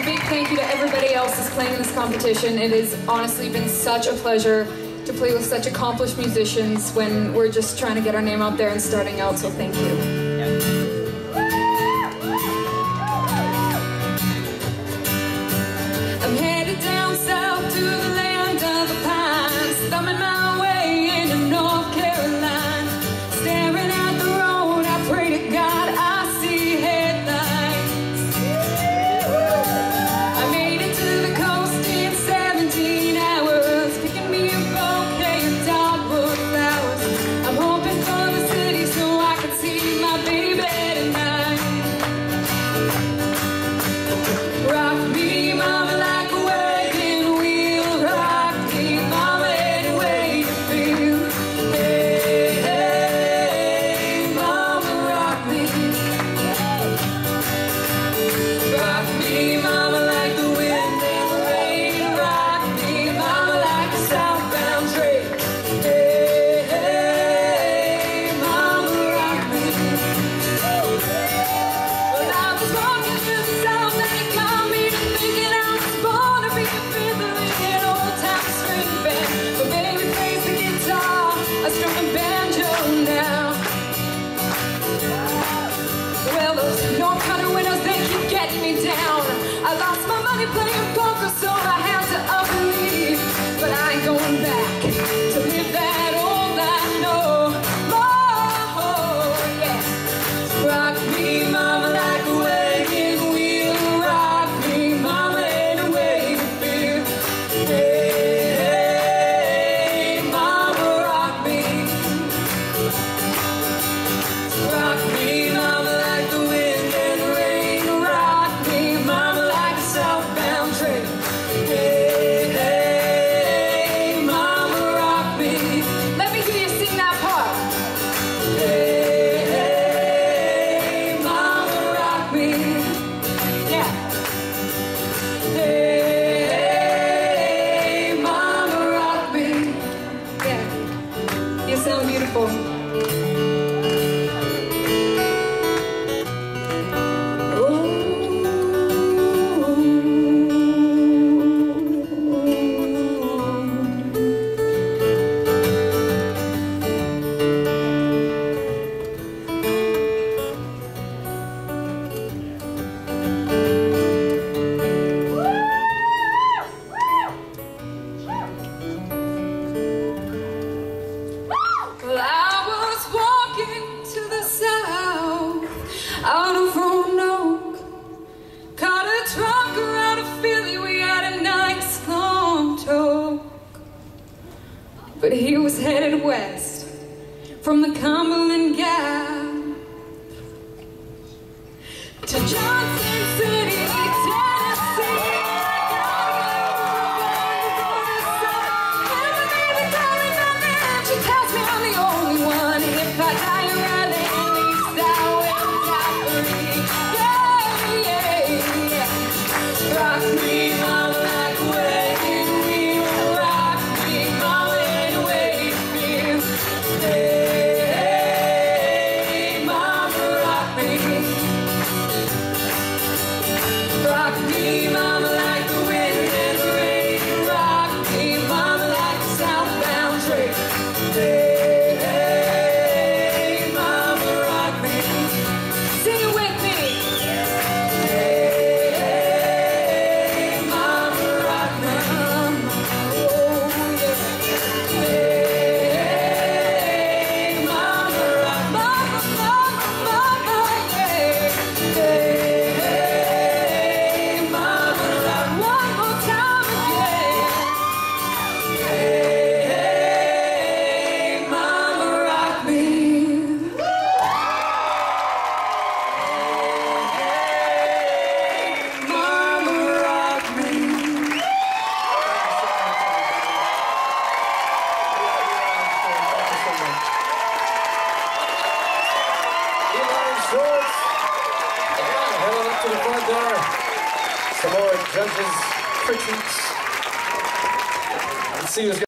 big thank you to everybody else who's playing in this competition. It has honestly been such a pleasure to play with such accomplished musicians when we're just trying to get our name out there and starting out, so thank you. I'm headed down south to the land of the pines, thumbing my way into North Carolina. Staring at the road, I pray to God I see headlights. I made it to the coast in 17 hours, picking me a bouquet of dogwood flowers. I'm hoping for the city so I can see my baby tonight. Rock me, mama, like a wagon wheel. Rock me, mama, any way you feel. Hey, hey, mama, rock me. Rock me, mama, like the wind and the rain. Rock me, mama, like a southbound train. Hey, hey, mama, rock me. Well, I was walking through the south and it got me to thinking I was born to be a fiddler in an old-time string band. But baby plays the guitar, I strum a banjo now. Well, those North Country windows, they keep getting me down. I lost my money playing poker, so I had to up and leave. But I ain't going back to live that old life no more. Yeah. Rock me, mama, like a wagon wheel. Rock me, mama, any way you feel. Hey, hey, mama, rock me. Rock me, mama, like the wind and the rain. Rock me, mama, like a southbound train. Hey, hey, mama, rock me. Let me hear you sing that part. Hey, hey, mama, rock me. Yeah. Hey, hey, mama, rock me. Yeah. You sound beautiful. Well, I was walking to the south, out of Roanoke. Caught a trucker out of Philly, we had a nice long talk. But he was headed west from the Cumberland Gap to Johnson City, Tennessee. She tells me I'm the only one. If I die early, at least I will die free. Yeah, yeah, yeah. Rock me, mama, like a wagon wheel. Rock me, mama, any way you feel. Hey, hey, mama, rock me. Rock me, mama, like the wind and the rain. Rock me, mama, like a southbound train. Hey, hey, mama, rock me. Sing it with me. Hey, hey, mama, rock me. Oh, yeah. Hey, hey, mama, rock me. Mama, mama, yeah. Hey, hey, mama, rock me. One more time again. Hey, hey, mama, rock me. Hey, mama, rock me. Heading up to the front door. Some more judges' critiques. Let's see who's